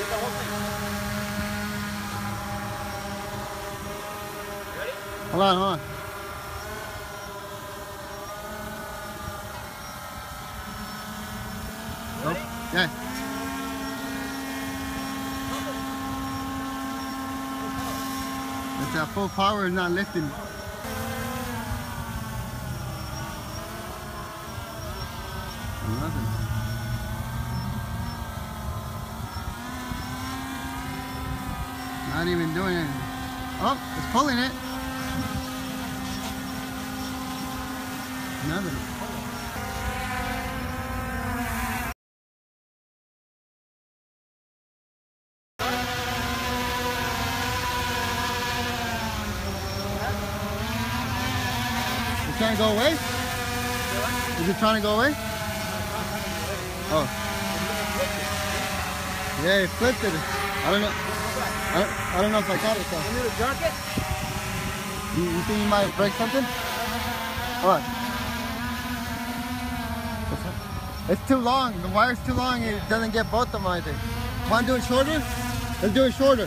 the whole thing. Ready? Hold on, hold on. Ready? Yeah. It's at full power, it's not lifting. Nothing. Not even doing it. Oh, it's pulling it. Nothing. It's trying to go away? Is it trying to go away? Oh. Yeah, it flipped it. I don't know. I don't know if I got it though. You need to jerk it? You think you might break something? What? It's too long. The wire's too long. It doesn't get both of them, I think. Want to do it shorter? Let's do it shorter.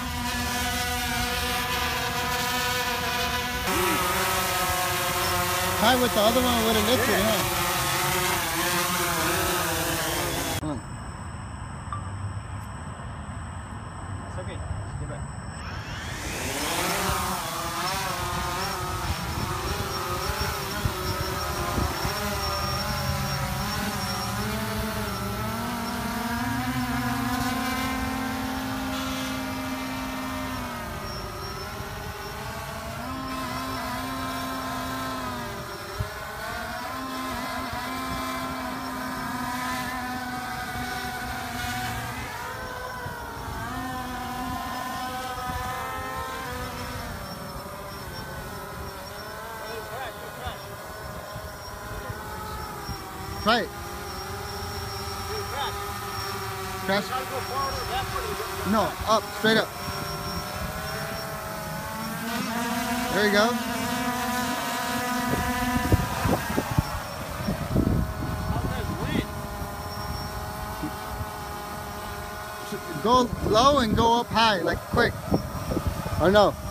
Try with the other one, it would have lifted, huh? It's okay. Just give it. Try it. Crash. No, up, straight up. There you go. Go low and go up high, like quick. Or no.